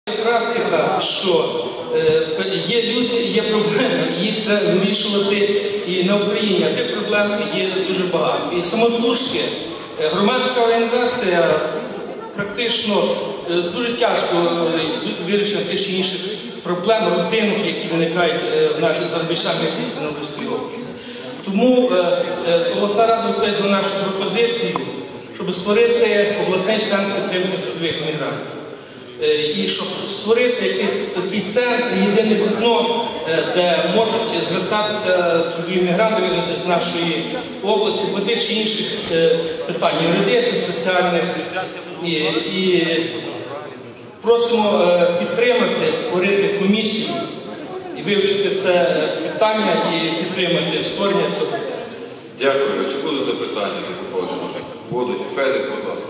Практика, що є люди, є проблеми, їх треба вирішувати і на Україні, а тих проблем є дуже багато. І самотужки громадська організація практично дуже тяжко вирішення тих чи інших проблем, рутинок, які виникають в нашій Заробітчанській Тернопільській області. Тому обласна рада вказує нашу пропозицію, щоб створити обласний центр підтримки трудових мігрантів. І щоб створити якийсь такий центр, єдине вікно, де можуть звертатися трудові мігранти з нашої області по тих чи інших питань юридичних, соціальних. І просимо підтримати, створити комісію і вивчити це питання і підтримати створення цього центру. Дякую. Чи будуть запитання? Будуть. Федик, будь ласка.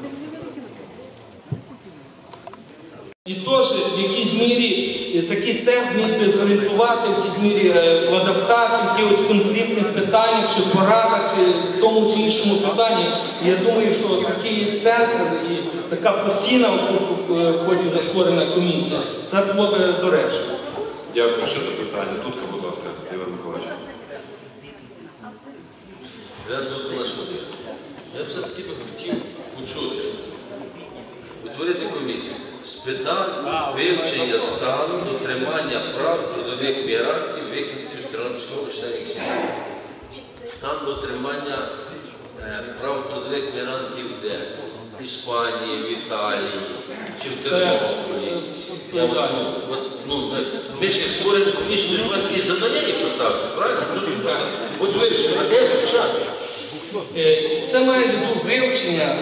І теж в якійсь мірі такий центр міг би зорієнтувати, в якійсь мірі в адаптації, в якихось конфліктних питаннях, чи порадах, чи в тому чи іншому питанні. І я думаю, що такий центр і така постійна потім створена комісія, це було б доречно. Дякую. Ще запитання. Тутка, будь ласка, Ігор Миколаївич. Я все-таки би хотів почути, утворити комісію з питань вивчення стану дотримання прав трудових мігрантів, вихідців з Тернопільської області та їх сімей. Стан дотримання прав трудових мігрантів де? В Іспанії, в Італії, чи в Тернополі. Ми ж створимо комісію, що ми якісь завдання їх поставити, правильно? От вивчення, а де вивчати? Це має вивчення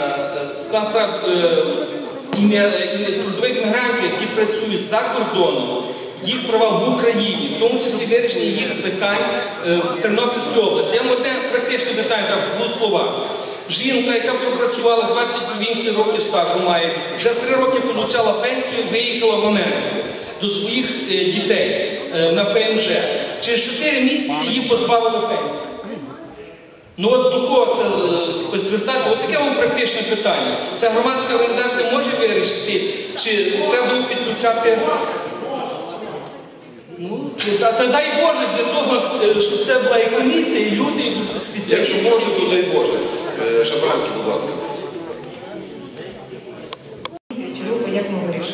трудових мігрантів, які працюють за кордоном, їх права в Україні, в тому числі вирішення їх питань в Тернопільській області. Я вам одне практичне питання, там, в двох словах. Жінка, яка пропрацювала 28 років стажу, має, вже 3 роки отримала пенсію, виїхала в Америку до своїх дітей на ПМЖ. Через 4 місяці її позбавили пенсії. Ну от до кого це звертатися? Ось таке вам практичне питання. Ця громадська організація може вирішити, чи треба підключати? Та дай Боже, для того, щоб це була і комісія, і люди, і спеціалісти. Якщо може, то дай Боже. Шабранський, будь ласка. Як ми вирішимо?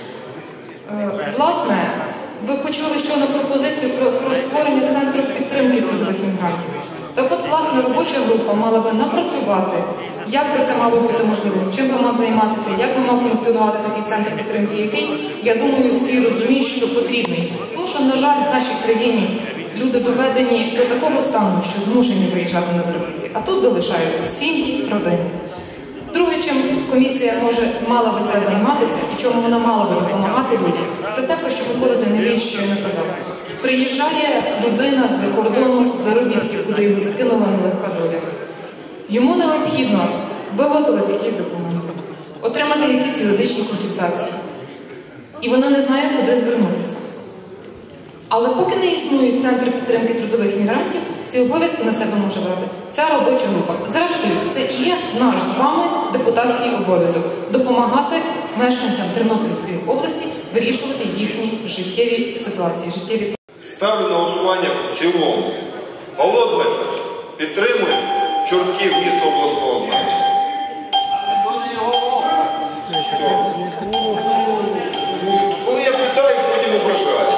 Власне, ви почули щойно пропозицію про створення центру підтримки трудових мігрантів. Так от, власне, робоча група мала би напрацювати, як би це мало бути можливо, чим би мав займатися, як би мав функціонувати такий центр підтримки, який, я думаю, всі розуміють, що потрібний. Тому що, на жаль, в нашій країні люди доведені до такого стану, що змушені виїжджати на заробітки, а тут залишаються сім'ї, родини. Друге, чим комісія мала би це займатися і чому вона мала би допомагати людям, це те, про що Микола Зайновійович щойно казав. Приїжджає людина з-за кордону, з заробітків, куди його закинула нелегка доля. Йому необхідно виготовити якісь документи, отримати якісь юридичні консультації. І вона не знає, куди звернутися. Але поки не існує центр підтримки трудових мігрантів, ці обов'язки на себе може брати ця робоча група. Зрештою, це і є наш з вами депутатський обов'язок – допомагати мешканцям Тернопільської області вирішувати їхні життєві ситуації, життєві. Ставлю на голосування в цілому. Павло Дмитрович, підтримує Чортків місто обласного значення. Коли я питаю, потім ображаю.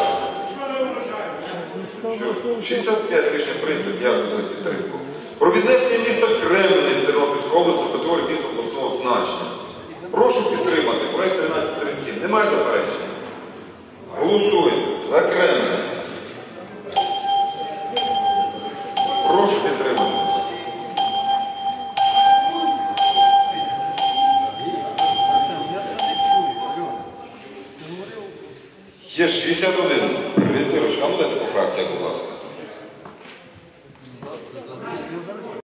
65 рішень прийнято. Дякую за підтримку. Про віднесення міста Кременець з Тернопільської області до категорії міста обласного значення. Прошу підтримати. Проект 1337. Немає заперечень? Голосуємо за Кременець. Прошу підтримати. Є 61. Рятирович, а ну дайте по фракціях, будь ласка.